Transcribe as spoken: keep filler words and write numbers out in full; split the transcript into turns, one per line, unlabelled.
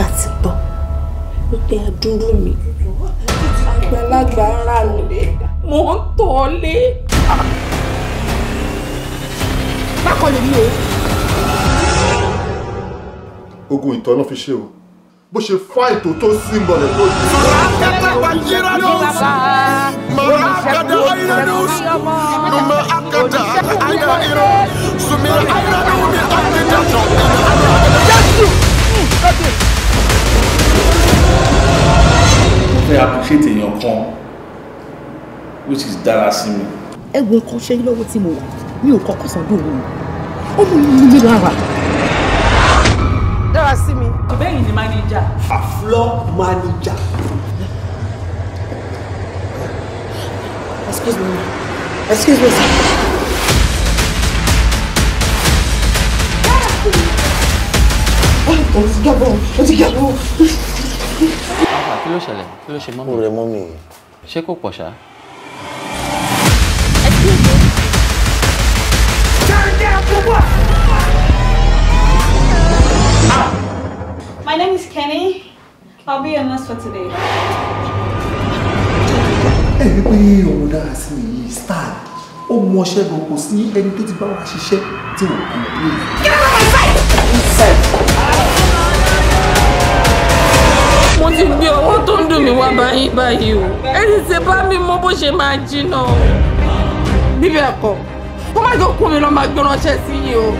ṣàti gbọ́ wípé àdúró mi àgbàlagbà ara mi mo ń tọ́ lé. Bákan lè ní o.
Ogun ìtọ́nà fi ṣe o. Bó ṣe fá ètò tó símbọ̀ rẹ̀ tó yìí.
I appreciate èèyàn kan which is dára sí mi.
Ẹ̀gbọ́n kan ṣe lọ́wọ́ tí mo wà mi ò kọ́kọ́ sọ́dọ̀ òun. Ó mú mi ní lára. Dára sí mi.
Ìbéyìí ni manager.
A floor manager.
Excuse me. Excuse me, sir. Ó ti jábọ̀, ó ti jábọ̀.
Kí ló ṣẹlẹ̀? Kí ló ṣe mọ́mí?
Mo rẹ mọ́mí.
Ṣé kò pọ̀ ṣá?
My name is Kenny. I'll be your nurse for today.
Ẹ rí pé òun dára sí mi yìí star. Ó mọṣẹ́ gan kò sí ẹni tó ti bá wa ṣiṣẹ́ tí wọ́n kàn lórí.
Mo ti gbé owó tó ń dùn mí wá báyìí báyìí o. Ẹni tí bá mi mọ bó ṣe máa jìnnà o. Bíbí ẹ̀kọ́, kó má jọ kún mi lọ máa gbé ránṣẹ́ sí yìí o.